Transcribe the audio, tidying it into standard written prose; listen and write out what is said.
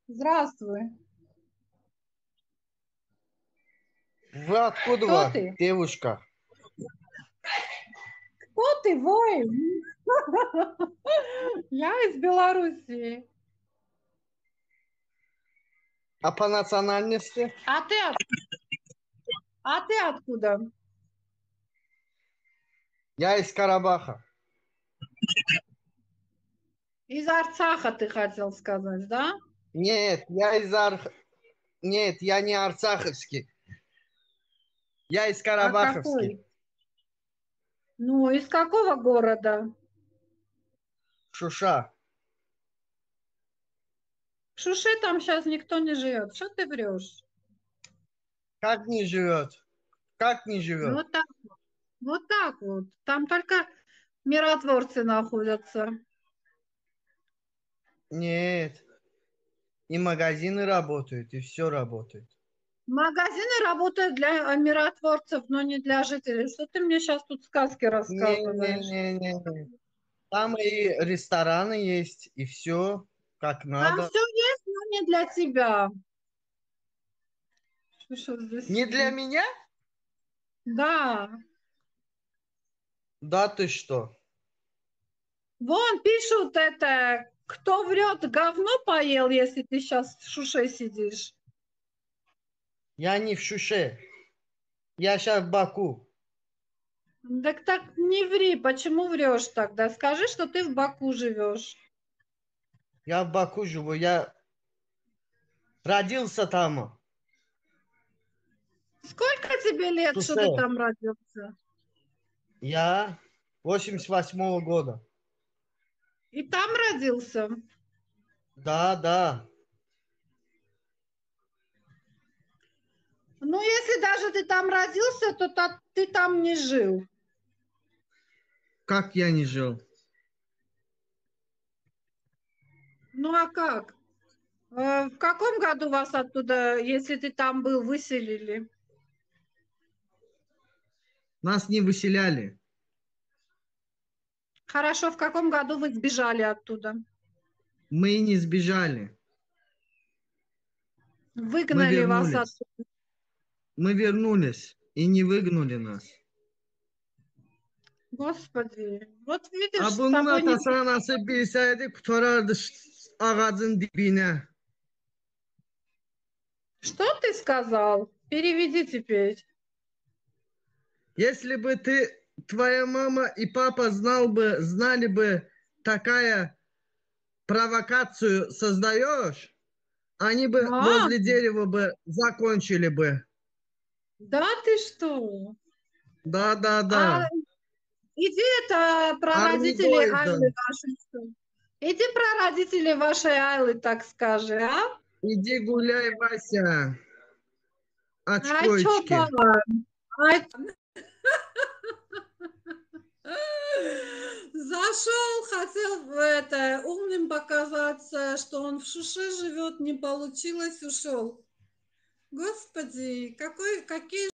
Здравствуй. Вы откуда Кто вы, ты? девушка? Кто ты, воин? Я из Белоруссии. А по национальности? А ты откуда? Я из Карабаха. Из Арцаха ты хотел сказать, да? Нет, я из Нет, я не арцаховский. Я из А Карабаховский. какой? Ну, из какого города? Шуша. В Шуше там сейчас никто не живет. Что ты врешь? Как не живет? Как не живет? Вот так, вот так вот. Там только миротворцы находятся. Нет. И магазины работают, и все работает. Магазины работают для миротворцев, но не для жителей. Что ты мне сейчас тут сказки рассказываешь? Не. Там и рестораны есть, и все как Там надо. все есть, но не для тебя. Что Не здесь? для меня? Да. Да ты что? Вон пишут это, кто врет, говно поел, если ты сейчас в Шуше сидишь. Я не в Шуше. Я сейчас в Баку. Так не ври, почему врешь тогда? Скажи, что ты в Баку живешь. Я в Баку живу. Я родился там. Сколько тебе лет, что Шуше. ты там родился? Я 88-го года. И там родился? Да. Ну, если даже ты там родился, то ты там не жил. Как я не жил? Ну, а как? В каком году вас оттуда, если ты там был, выселили? Нас не выселяли. Хорошо, в каком году вы сбежали оттуда? Мы и не сбежали. Мы Выгнали вас вернулись. оттуда. Мы вернулись и не выгнали нас. Господи, вот Ha видишь, с bunun тобой не... atası anası bilseydi kurtarardı ağacın dibine. Что ты сказал? Переведи теперь. Если бы твоя мама и папа знали бы такая провокацию создаешь, они бы А, возле дерева бы закончили бы. да ты что? А Да. иди это про родителей Армидоида. Айлы вашей. Иди про родителей вашей Айлы, так скажи, а? Иди гуляй, Вася. Ай, чё Очкоечки. там? Ай, зашел, хотел это умным показаться, что он в Шуше живет, не получилось, ушел. Господи, какие